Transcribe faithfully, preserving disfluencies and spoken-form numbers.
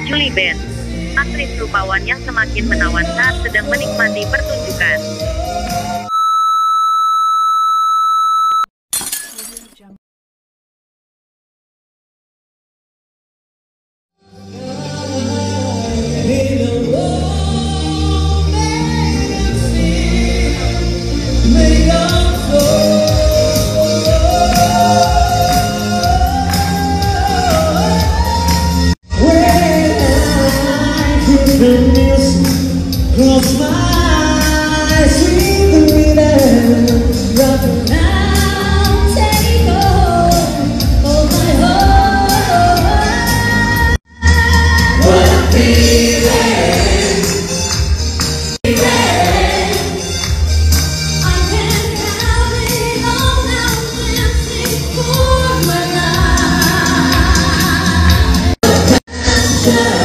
Julie Benz, aktris rupawan yang semakin menawan saat sedang menikmati pertunjukan. Cross my eyes with the rhythm, rock around, take hold of my heart. What I'm feeling, feeling. I can't have it all now, dancing for my life.